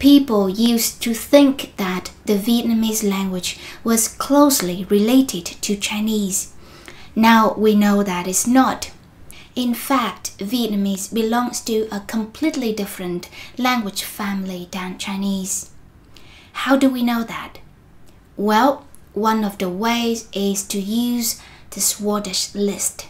people used to think that the Vietnamese language was closely related to Chinese. Now we know that it's not. In fact, Vietnamese belongs to a completely different language family than Chinese. How do we know that? Well, one of the ways is to use the Swadesh list.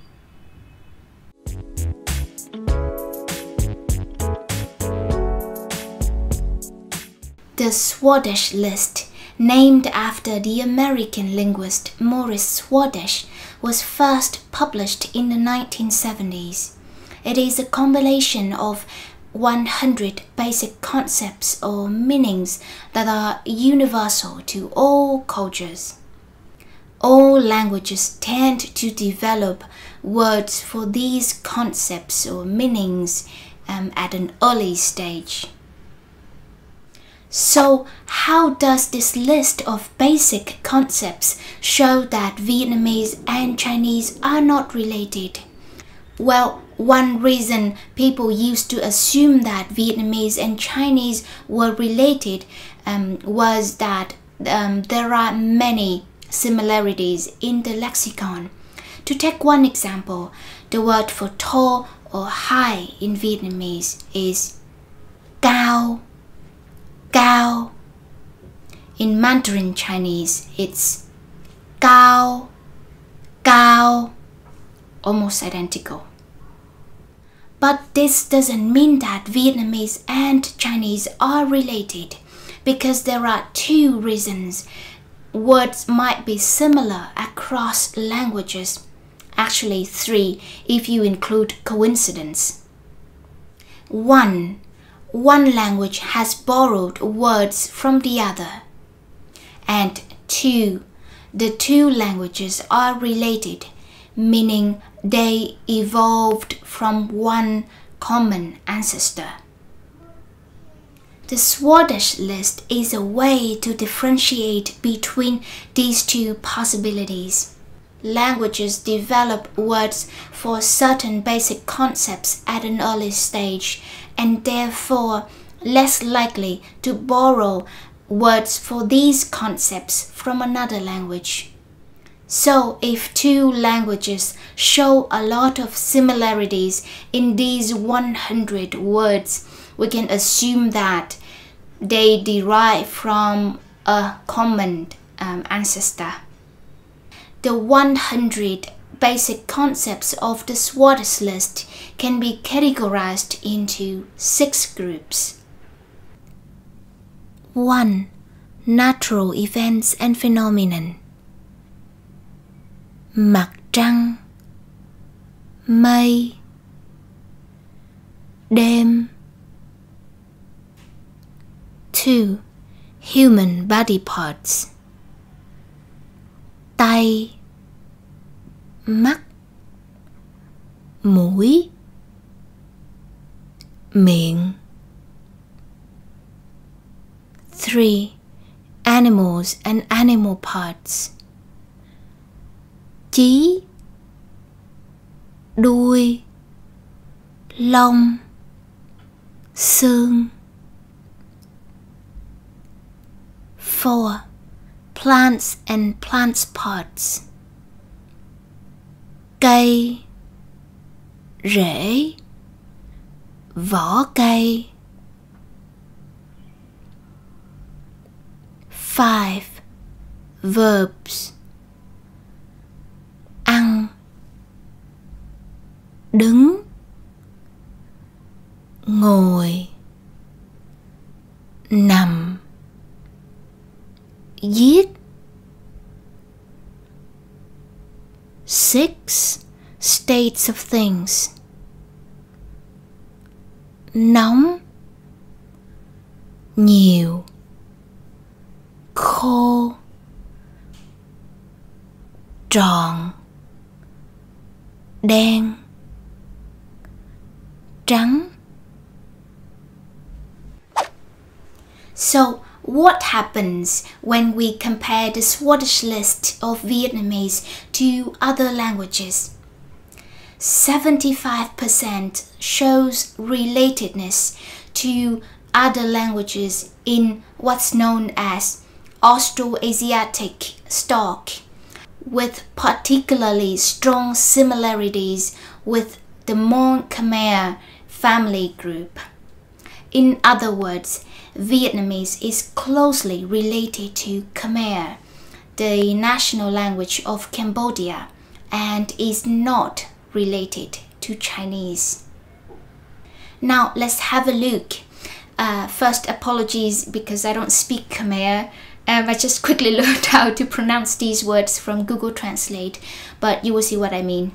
The Swadesh list, named after the American linguist Morris Swadesh, was first published in the 1970s. It is a compilation of 100 basic concepts or meanings that are universal to all cultures. All languages tend to develop words for these concepts or meanings at an early stage. So, how does this list of basic concepts show that Vietnamese and Chinese are not related? Well, one reason people used to assume that Vietnamese and Chinese were related was that there are many similarities in the lexicon. To take one example, the word for tall or high in Vietnamese is cao. Cao. In Mandarin Chinese, it's cao, cao, almost identical. But this doesn't mean that Vietnamese and Chinese are related, because there are two reasons. Words might be similar across languages. Actually, three if you include coincidence. One language has borrowed words from the other. And two, the two languages are related, meaning they evolved from one common ancestor. The Swadesh list is a way to differentiate between these two possibilities. Languages develop words for certain basic concepts at an early stage, and therefore less likely to borrow words for these concepts from another language. So if two languages show a lot of similarities in these 100 words, we can assume that they derive from a common ancestor. The 100 basic concepts of the Swadesh list can be categorized into 6 groups. 1. Natural events and phenomenon. Mặt trăng, mây, đêm. 2. Human body parts. Tay, mắt, mũi, miệng. 3. Animals and animal parts. Chí, đuôi, lông, xương. 4. Plants and plants parts. Cây, rễ, vỏ cây. 5. Verbs. Ăn, đứng, ngồi, nằm, giết. 6. States of things. Nóng, nhiều, khô, tròn, đen, trắng. So, what happens when we compare the Swadesh list of Vietnamese to other languages? 75% shows relatedness to other languages in what's known as Austroasiatic stock, with particularly strong similarities with the Mon Khmer family group. In other words, Vietnamese is closely related to Khmer, the national language of Cambodia, and is not related to Chinese. Now let's have a look. First, apologies because I don't speak Khmer. I just quickly learned how to pronounce these words from Google Translate, but you will see what I mean.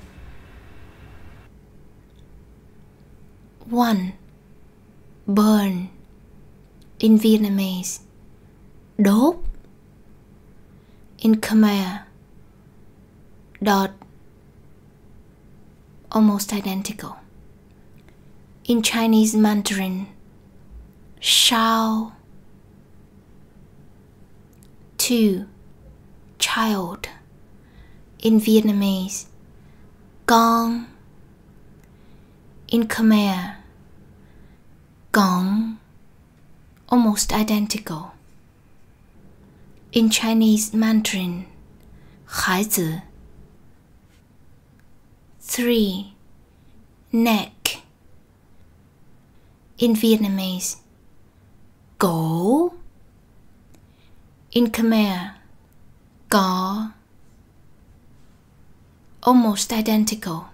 1. Burn. In Vietnamese, đốt. In Khmer, đọt. Almost identical. In Chinese Mandarin, shao. 2. Child. In Vietnamese, con. In Khmer, gong. Almost identical. In Chinese Mandarin, 孩子. 3. Neck. In Vietnamese, cổ. In Khmer, gò. Almost identical.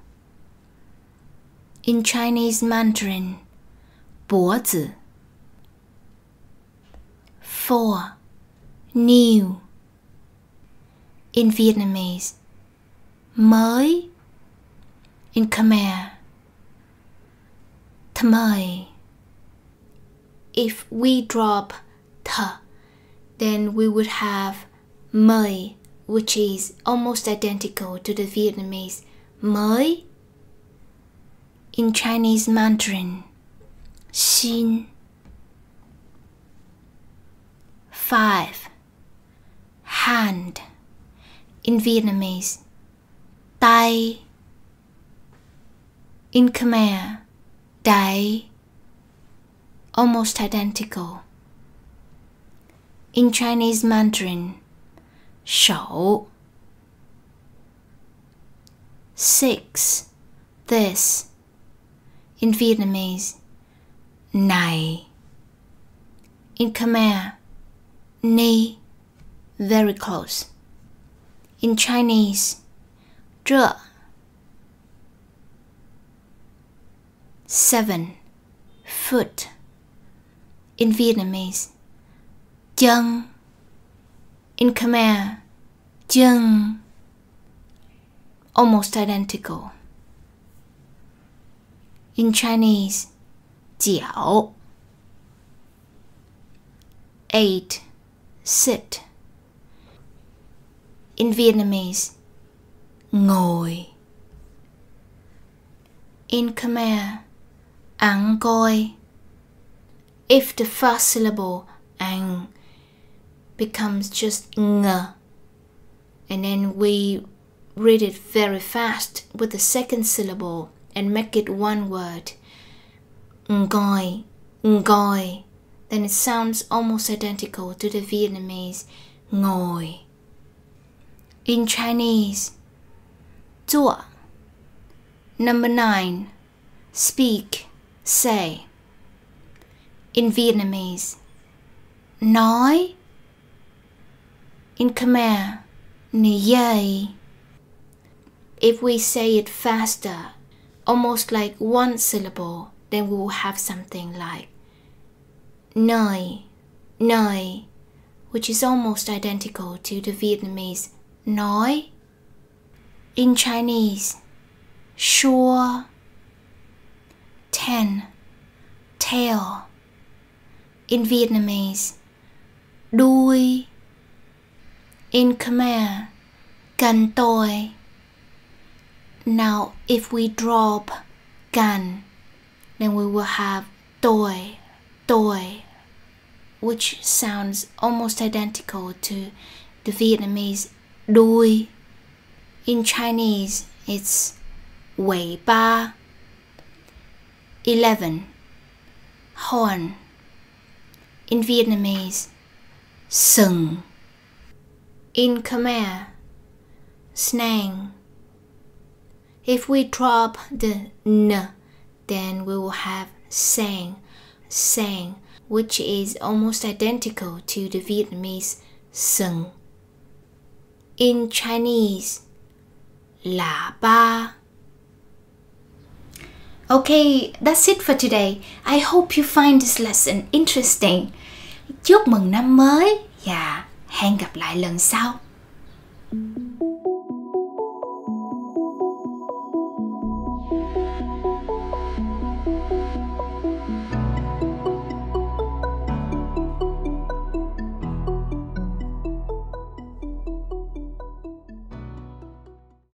In Chinese Mandarin, 脖子. 4. New. In Vietnamese, mới. In Khmer, thmai. If we drop th, then we would have mới, which is almost identical to the Vietnamese mới. In Chinese Mandarin, xin. 5. Hand. In Vietnamese, tay. In Khmer, đáy. Almost identical. In Chinese Mandarin, 手. 6. This. In Vietnamese, này. In Khmer, ni. Very close. In Chinese, 这. 7. Foot. In Vietnamese, chân. In Khmer, chân. Almost identical. In Chinese, 脚. 8. Sit. In Vietnamese, ngồi. In Khmer, ăn coi. If the first syllable ăn becomes just ng, and then we read it very fast with the second syllable and make it one word, ngoi, ngoi, then it sounds almost identical to the Vietnamese ngồi. In Chinese, 坐. Number 9. Speak, say. In Vietnamese, nói. In Khmer, niyay. If we say it faster, almost like one syllable, then we will have something like nơi, nơi, which is almost identical to the Vietnamese nói. In Chinese, sure. 10. Tail. In Vietnamese, đuôi. In Khmer, cành tôi. Now, if we drop cành, then we will have tôi, tôi, which sounds almost identical to the Vietnamese đuôi. In Chinese, it's 尾巴. 11. Horn. In Vietnamese, sừng. In Khmer, snang. If we drop the n, then we will have sang, sang, which is almost identical to the Vietnamese sừng. In Chinese, là ba. Okay, that's it for today. I hope you find this lesson interesting. Chúc mừng năm mới và hẹn gặp lại lần sau.